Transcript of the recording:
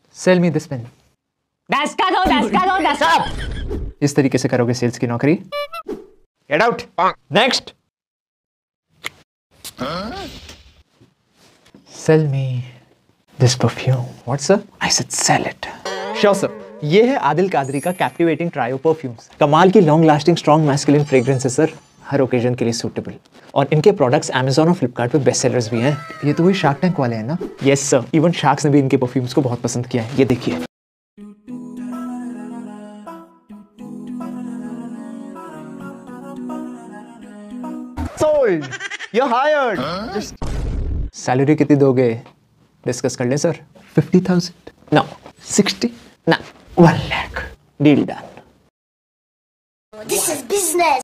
Cell me this pen. इस तरीके से करोगे सेल्स की नौकरी? Get out. Next. Sell me this perfume. What sir? I said sell it. Sure sir. ये है आदिल कादरी का कैप्टिवेटिंग ट्रायो परफ्यूम्स। कमाल की long lasting strong masculine fragrance है सर, हर ओकेजन के लिए सूटेबल। और इनके प्रोडक्ट्स Amazon और फ्लिपकार्ट पे बेस्ट सेलर्स भी हैं। ये तो वही शार्क टैंक वाले हैं ना? यस सर, इवन शार्क्स ने भी इनके परफ्यूम्स को बहुत पसंद किया है। ये देखिए। Sold. You're hired. सैलरी कितनी दोगे? डिस्कस कर लें sir. 50,000? No. 60? No. 1 lakh. Deal done.